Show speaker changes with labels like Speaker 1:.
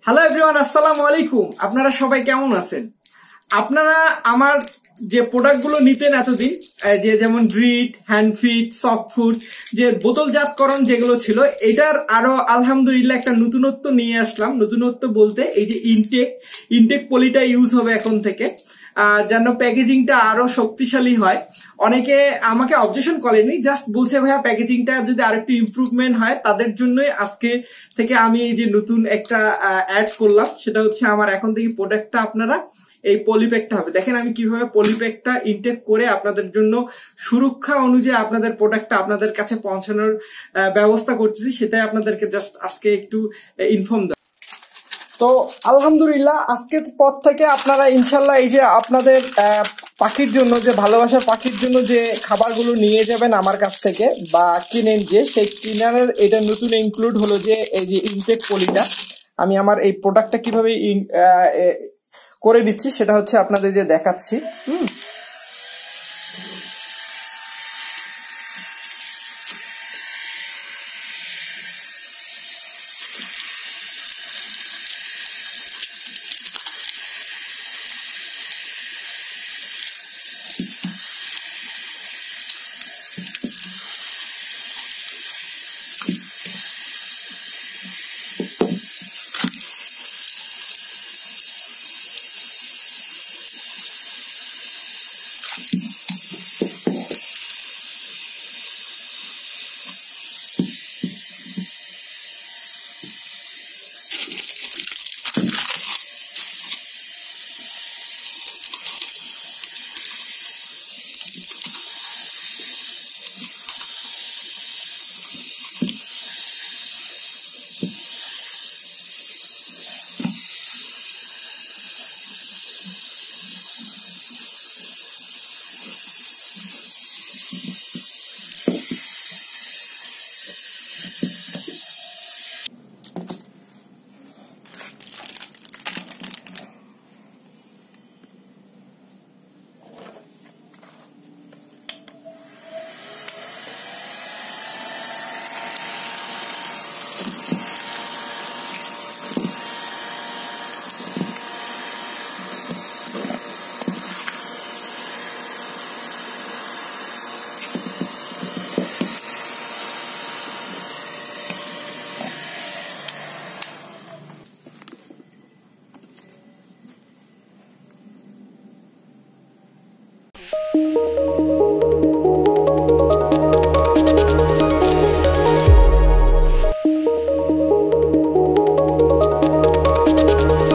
Speaker 1: Hello everyone, আসসালামু আলাইকুম। আপনারা সবাই কেমন আছেন? আপনারা আমার যে প্রোডাক্টগুলো নিতেন এতদিন, যে যেমন গ্রিট, হ্যান্ডফিট, সফট ফুড, যে বোতলজাতকরণ যেগুলো ছিল, এটার আরো আলহামদুলিল্লাহ একটা নতুনত্ব নিয়ে আসলাম। নতুনত্ব বলতে এই যে ইনটেক পলিটা ইউজ হবে এখন থেকে, যেন প্যাকেজিংটা আরো শক্তিশালী হয়। অনেকে আমাকে অবজেকশন করেনি, জাস্ট বলছে ভাইয়া প্যাকেজিংটা যদি আরেকটু ইমপ্রুভমেন্ট হয়, তাদের জন্যই আজকে থেকে আমি এই যে নতুন একটা অ্যাড করলাম। সেটা হচ্ছে আমার এখন থেকে প্রোডাক্টটা আপনারা এই পলিপ্যাকটা হবে। দেখেন আমি কিভাবে পলিপ্যাকটা ইনটেক করে আপনাদের জন্য সুরক্ষা অনুযায়ী আপনাদের প্রোডাক্টটা আপনাদের কাছে পৌঁছানোর ব্যবস্থা করতেছি, সেটাই আপনাদেরকে জাস্ট আজকে একটু ইনফর্ম দেব। তো আলহামদুলিল্লাহ আজকের পর থেকে আপনারা ইনশাল্লাহ এই যে আপনাদের পাখির জন্য, যে ভালোবাসার পাখির জন্য যে খাবারগুলো নিয়ে যাবেন আমার কাছ থেকে বা কিনেন, যে সেই কিনারের এটা নতুন ইনক্লুড হলো যে এই যে ইনটেক পলিটা। আমি আমার এই প্রোডাক্টটা কিভাবে করে দিচ্ছি সেটা হচ্ছে আপনাদের যে দেখাচ্ছি।